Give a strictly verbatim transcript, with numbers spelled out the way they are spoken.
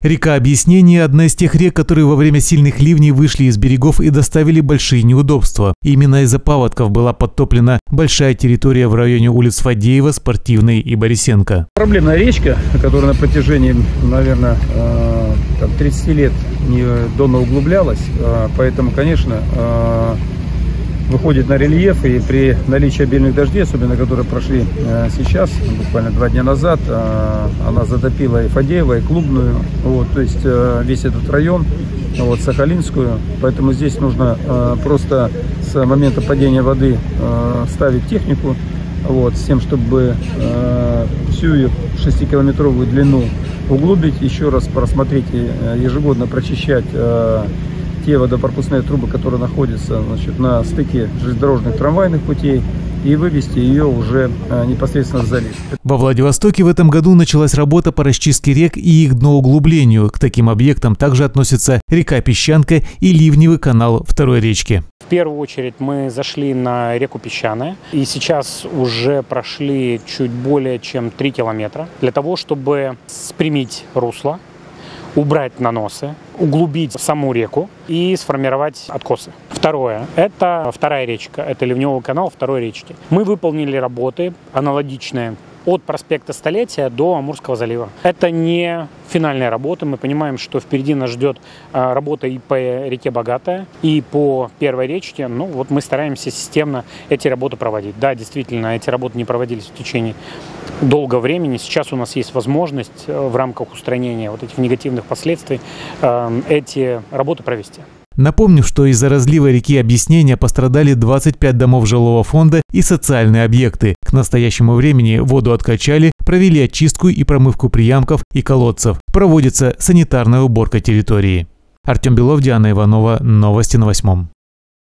Река Объяснение – одна из тех рек, которые во время сильных ливней вышли из берегов и доставили большие неудобства. Именно из-за паводков была подтоплена большая территория в районе улиц Фадеева, Спортивной и Борисенко. Проблемная речка, которая на протяжении, наверное, тридцати лет не донно углублялась, поэтому, конечно, выходит на рельеф, и при наличии обильных дождей, особенно которые прошли сейчас, буквально два дня назад, она затопила и Фадеево, и Клубную, вот, то есть весь этот район, вот, Сахалинскую, поэтому здесь нужно просто с момента падения воды ставить технику, вот, с тем, чтобы всю ее шестикилометровую длину углубить, еще раз просмотреть и ежегодно прочищать те водопропускные трубы, которые находятся, значит, на стыке железнодорожных трамвайных путей, и вывести ее уже непосредственно в залив. Во Владивостоке в этом году началась работа по расчистке рек и их дноуглублению. К таким объектам также относятся река Песчанка и ливневый канал второй речки. В первую очередь мы зашли на реку Песчаная, и сейчас уже прошли чуть более чем три километра для того, чтобы спрямить русло, убрать наносы, углубить саму реку и сформировать откосы. Второе – это вторая речка, это ливневый канал второй речки. Мы выполнили работы аналогичные от проспекта Столетия до Амурского залива. Это не финальная работа. Мы понимаем, что впереди нас ждет работа и по реке Богатая, и по первой речке. Ну, вот мы стараемся системно эти работы проводить. Да, действительно, эти работы не проводились в течение долгого времени. Сейчас у нас есть возможность в рамках устранения вот этих негативных последствий эти работы провести. Напомню, что из-за разлива реки Объяснения пострадали двадцать пять домов жилого фонда и социальные объекты. К настоящему времени воду откачали, провели очистку и промывку приямков и колодцев. Проводится санитарная уборка территории. Артем Белов, Диана Иванова. Новости на восьмом.